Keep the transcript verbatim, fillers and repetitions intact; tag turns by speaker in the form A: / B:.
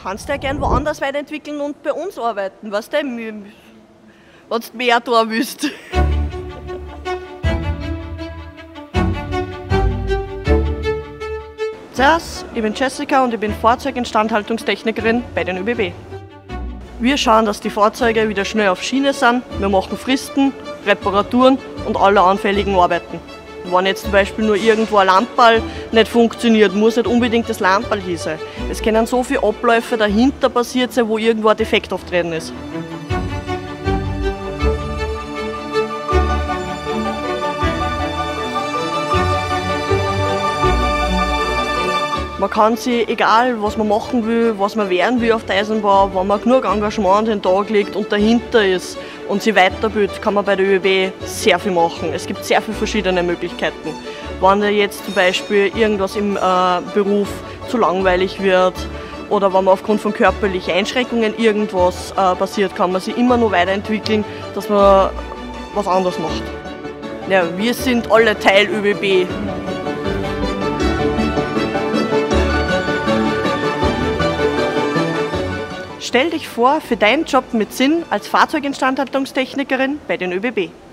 A: kannst ja gern woanders weiterentwickeln und bei uns arbeiten, weißt du, wenn du mehr da willst. Servus, ich bin Jessica und ich bin Fahrzeuginstandhaltungstechnikerin bei den ÖBB. Wir schauen, dass die Fahrzeuge wieder schnell auf Schiene sind. Wir machen Fristen, Reparaturen und alle anfälligen Arbeiten. Wenn jetzt zum Beispiel nur irgendwo ein Lamperl nicht funktioniert, muss nicht unbedingt das Lamperl hier sein. Es können so viele Abläufe dahinter passiert sein, wo irgendwo ein Defekt auftreten ist. Man kann sich, egal was man machen will, was man werden will auf der Eisenbahn, wenn man genug Engagement an den Tag legt und dahinter ist und sich weiterbildet, kann man bei der ÖBB sehr viel machen. Es gibt sehr viele verschiedene Möglichkeiten. Wenn dir jetzt zum Beispiel irgendwas im äh, Beruf zu langweilig wird oder wenn man aufgrund von körperlichen Einschränkungen irgendwas äh, passiert, kann man sich immer nur weiterentwickeln, dass man was anderes macht. Ja, wir sind alle Teil ÖBB. Stell dich vor für deinen Job mit Sinn als Fahrzeuginstandhaltungstechnikerin bei den ÖBB.